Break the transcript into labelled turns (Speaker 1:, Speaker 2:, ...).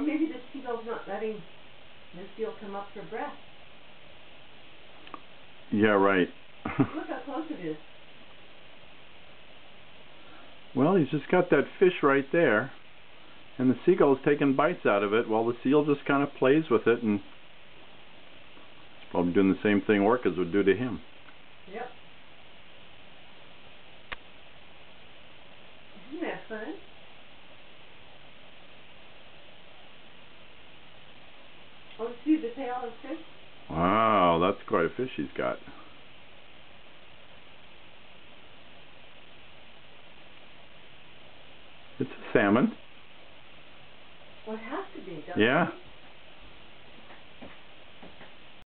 Speaker 1: Or maybe the seagull's not letting the seal come up for breath.
Speaker 2: Yeah, right.
Speaker 1: Look how close it is.
Speaker 2: Well, he's just got that fish right there, and the seagull's taking bites out of it while the seal just kind of plays with it, and he's probably doing the same thing orcas would do to him.
Speaker 1: Yep. Isn't that fun? Oh, see the tail of the fish?
Speaker 2: Wow, that's quite a fish he's got. It's a salmon.
Speaker 1: Well, it has to be, doesn't it?
Speaker 2: Yeah.